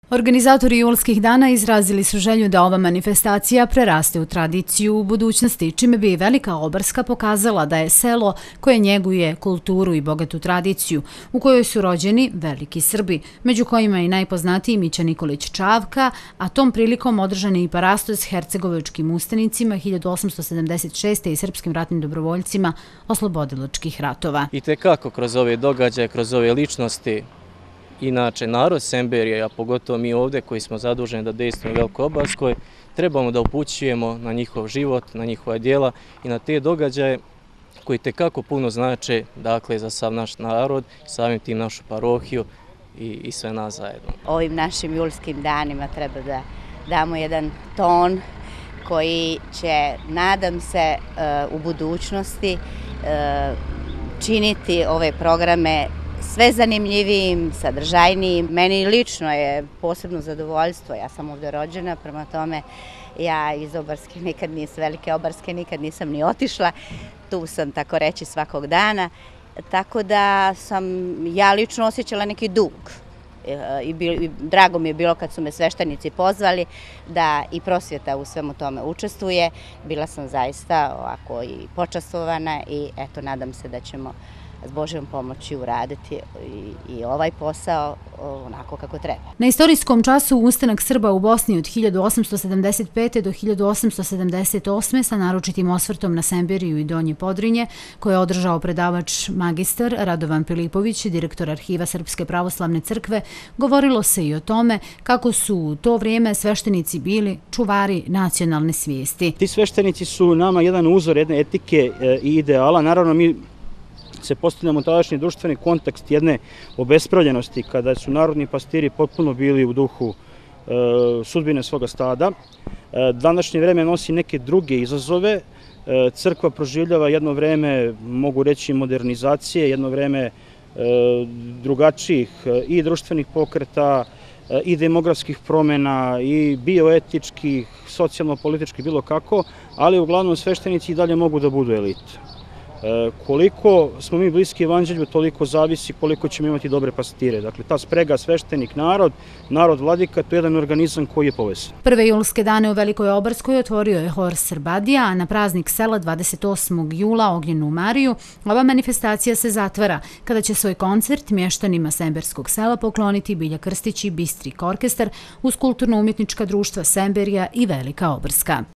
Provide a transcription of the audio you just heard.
Organizatori julskih dana izrazili su želju da ova manifestacija preraste u tradiciju u budućnosti, čime bi Velika Obarska pokazala da je selo koje njeguje kulturu i bogatu tradiciju, u kojoj su rođeni veliki Srbi, među kojima je i najpoznatiji Mića Nikolić Čavka, a tom prilikom održan je i parasto s hercegovačkim ustanicima 1876. i srpskim ratnim dobrovoljcima oslobodilačkih ratova. I tekako kroz ove događaje, kroz ove ličnosti, inače, narod Semberije, a pogotovo mi ovdje koji smo zaduženi da dejstvujemo u Velikoj Obarskoj, trebamo da upućujemo na njihov život, na njihova djela i na te događaje koji tekako puno znače, dakle, za sav naš narod, samim tim našu parohiju i sve nas zajedno. Ovim našim julskim danima treba da damo jedan ton koji će, nadam se, u budućnosti činiti ove programe sve zanimljivijim, sadržajnijim. Meni lično je posebno zadovoljstvo, ja sam ovdje rođena, prema tome ja iz Obarske Velike Obarske nikad nisam ni otišla, tu sam tako reći svakog dana, tako da sam ja lično osjećala neki dug. I drago mi je bilo kad su me sveštenici pozvali da i prosvjeta u svemu tome učestvuje. Bila sam zaista ovako i počastvovana i eto, nadam se da ćemo s Božjom pomoći uraditi i ovaj posao onako kako treba. Na istorijskom času ustanak Srba u Bosni od 1875. do 1878. sa naročitim osvrtom na Semberiju i Donje Podrinje, koje je održao predavač magistar Radovan Pilipović, direktor Arhiva Srpske pravoslavne crkve, govorilo se i o tome kako su u to vrijeme sveštenici bili čuvari nacionalne svijesti. Ti sveštenici su nama jedan uzor jedne etike i ideala. Naravno, mi se postavljamo tadašnji društveni kontekst jedne obespravljenosti kada su narodni pastiri potpuno bili u duhu sudbine svoga stada. Današnje vreme nosi neke druge izazove. Crkva proživljava jedno vreme, mogu reći, modernizacije, jedno vreme drugačijih i društvenih pokreta, i demografskih promjena, i bioetičkih, socijalno-političkih, bilo kako, ali uglavnom sveštenici i dalje mogu da budu elita. Koliko smo mi bliski evanđelju, toliko zavisi koliko ćemo imati dobre pastire. Dakle, ta sprega sveštenik-narod, narod-vladika, to je jedan organizam koji je povezan. Prve julske dane u Velikoj Obarskoj otvorio je hor Srbadija, a na praznik sela 28. jula Ognjenu Mariju ova manifestacija se zatvara, kada će svoj koncert mještanima Semberskog sela pokloniti Bilja Krstić i Bistrik orkestar uz kulturno-umjetnička društva Semberija i Velika Obarska.